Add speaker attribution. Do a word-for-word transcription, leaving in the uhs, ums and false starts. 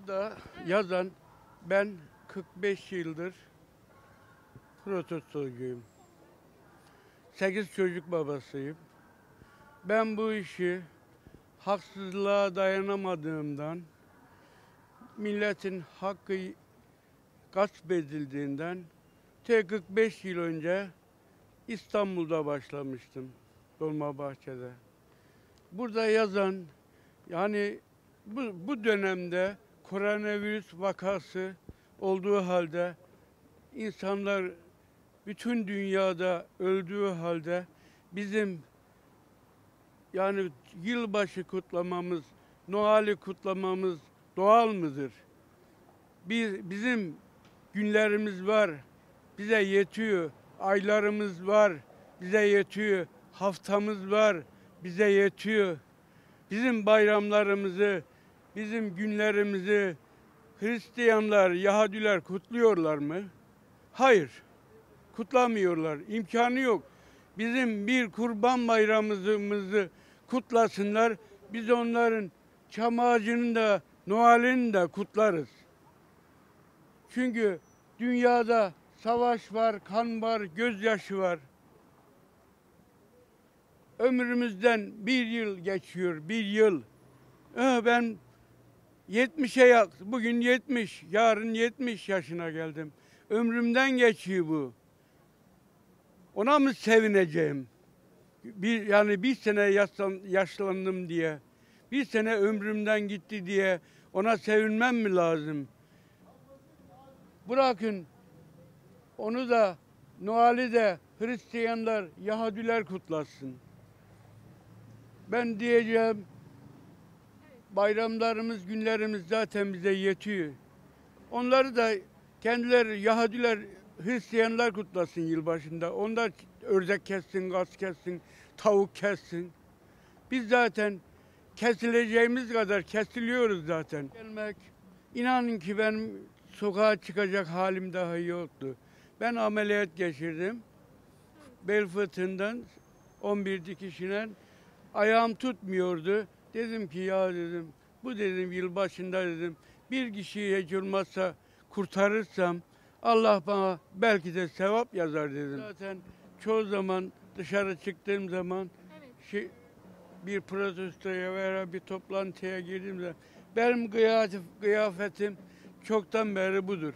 Speaker 1: Burada yazan ben kırk beş yıldır protestocuyum. sekiz çocuk babasıyım. Ben bu işi haksızlığa dayanamadığımdan, milletin hakkı gasp edildiğinden te kırk beş yıl önce İstanbul'da başlamıştım, Dolmabahçe'de. Burada yazan, yani bu, bu dönemde koronavirüs vakası olduğu halde insanlar bütün dünyada öldüğü halde bizim yani yılbaşı kutlamamız, Noel'i kutlamamız doğal mıdır? Biz, bizim günlerimiz var, bize yetiyor. Aylarımız var, bize yetiyor. Haftamız var, bize yetiyor. Bizim bayramlarımızı, bizim günlerimizi Hristiyanlar, Yahudiler kutluyorlar mı? Hayır, kutlamıyorlar. İmkanı yok. Bizim bir kurban bayramımızı kutlasınlar. Biz onların çam ağacının da Noel'ini de kutlarız. Çünkü dünyada savaş var, kan var, gözyaşı var. Ömrümüzden bir yıl geçiyor, bir yıl. Ee, ben yetmişe yak, bugün yetmiş, yarın yetmiş yaşına geldim. Ömrümden geçiyor bu. Ona mı sevineceğim? Bir, yani bir sene yaşlan, yaşlandım diye, bir sene ömrümden gitti diye ona sevinmem mi lazım? Bırakın onu da, Noel'i de Hristiyanlar, Yahudiler kutlasın. Ben diyeceğim, bayramlarımız, günlerimiz zaten bize yetiyor. Onları da kendileri Yahudiler, Hristiyanlar kutlasın yılbaşında. Onlar ördek kessin, gaz kessin, tavuk kessin. Biz zaten kesileceğimiz kadar kesiliyoruz zaten. Gelmek, inanın ki benim sokağa çıkacak halim daha yoktu. Ben ameliyat geçirdim. Bel fıtığından on bir dikişine ayağım tutmuyordu. Dedim ki ya dedim, bu dedim yılbaşında dedim bir kişiyi hiç olmazsa kurtarırsam Allah bana belki de sevap yazar dedim. Zaten çoğu zaman dışarı çıktığım zaman şey, bir protestoya veya bir toplantıya girdiğimde benim kıyafetim çoktan beri budur.